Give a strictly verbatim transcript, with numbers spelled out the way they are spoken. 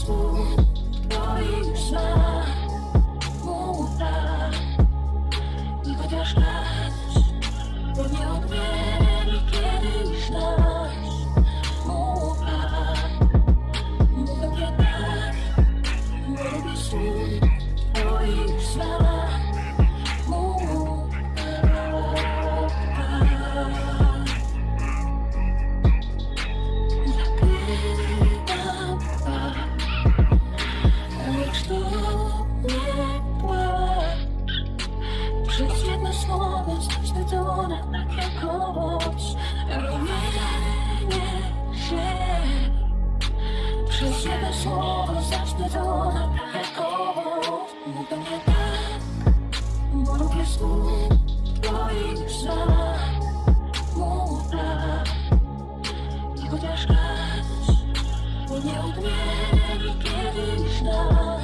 słów twoich snach mów tak. I chociaż raz, bo nie odmieni kiedyś nas. Mów tak, mów do mnie tak, bo lubię słów twoich snach. Mów tak. Zapytam tak, lecz to nie płacz. Przez jedno słowo zawstydzona, tak jak owoc. Rumienię się. Przez jedno słowo zawstydzona, tak jak owoc. Mów do mnie tak, bo lubię słów twoich snach. Mów tak, i chociaż raz, bo nie odmieni kiedyś nas.